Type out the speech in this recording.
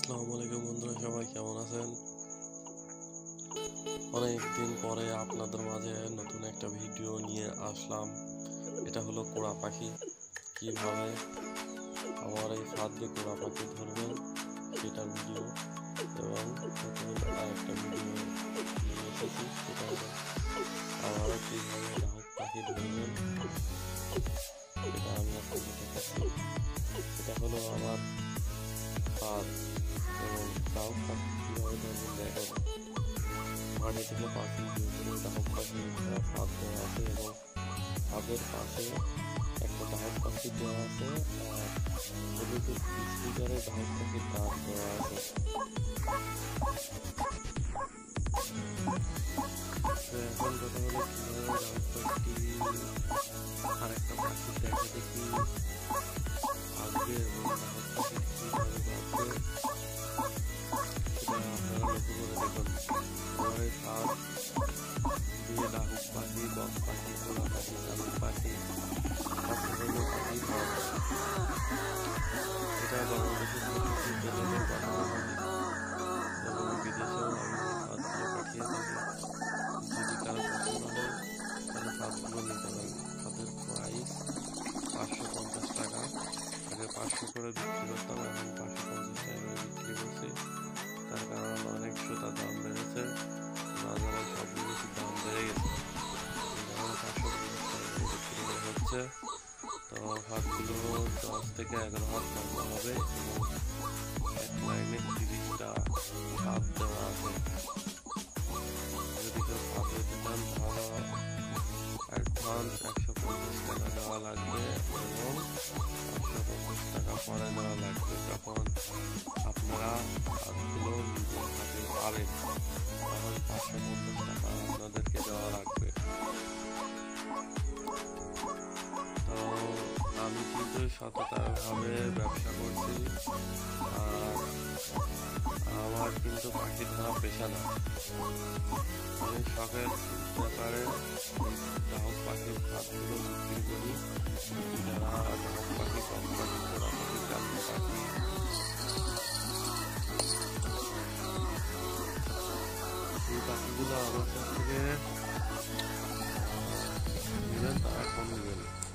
আসসালামু আলাইকুম বন্ধুরা, সবাই কেমন আছেন? অনেক দিন পরে আপনাদের মাঝে নতুন একটা ভিডিও নিয়ে আসলাম। এটা হলো কোড়া পাখি। কিভাবে আমার এই ফাঁদ দিয়ে কোড়া পাখি ধরবেন সেটার ভিডিও, এবং নতুন আরেকটা ভিডিও নিয়ে এসেছি, সেটা হলো আপনারা কীভাবে ডাহুক পাখি ধরবেন সেটা আমি আপনাদের দেখাচ্ছি। এটা হলো আমার ফাঁদ, এবং ডাহুক পাখি কীভাবে ধরবেন দেখেন। পানি থেকে পাখি ডাহুক পাখি ফাঁদ দেওয়া আছে, এবং ফাঁদের পাশে একটা ডাহুক পাখি দেওয়া আছে, আর এদিকে স্পিকারে ডাহুক পাখির দাঁত দেওয়া আছে। তো এখন কথা হলো কীভাবে ডাহুক পাখি আর একটা পাখি দেখা দেখি আসবে, এবং ডাহুক পাখি কীভাবে বাঁধবে সেটা আপনারা লক্ষ্য করে দেখুন। আমার এই ফাঁদ দিয়ে ডাহুক পাখি, বক পাখি, কোলা পাখি, শালিক পাখি, সব ধরনের পাখি পাওয়া যায়। এটা বাংলাদেশের কিছু চ্যানেলে পাঠানো হয়, এবং বিদেশেও আমি ফাঁদগুলো পাঠিয়ে থাকি। যদি কারো পছন্দ হয় তাহলে ফাঁদগুলো নিতে পারেন। ফাঁদের প্রাইস 550 টাকা। আগে 500 করে বিক্রি করতাম, এখন 550 টাকা করে বিক্রি করছি। তার কারণ অনেক সুতার দাম বেড়েছে, বাজারে সব জিনিসের দাম বেড়ে গেছে, এই কারণে 550 টাকা করে বিক্রি করা হচ্ছে। তো হাতগুলো 10 থেকে 11 হাত লম্বা হবে, এবং এক লাইনে 30টা হাত দেওয়া আছে। যদি কেউ হাত দিতে চান তাহলে অ্যাডভান্স 150 টাকা দেওয়া লাগবে, এবং 150 টাকা পরে দেওয়া লাগবে যখন আপনারা হাতগুলো নিজের হাতে পাবেন, তখন 550 টাকা আপনাদেরকে দেওয়া লাগবে। তো আমি কিন্তু সততাভাবে ব্যবসা করছি, আর আমার কিন্তু পাখি ধরা পেশা না। আমি শখের ব্যাপারে ডাহুক পাখির ফাঁদগুলো বিক্রি করি। যারা ডাহুক পাখি, বক পাখি, কোলা পাখি, জাতীয় পাখি, এই পাখিগুলো আমার কাছ থেকে নেবেন তারা কম নেবেন।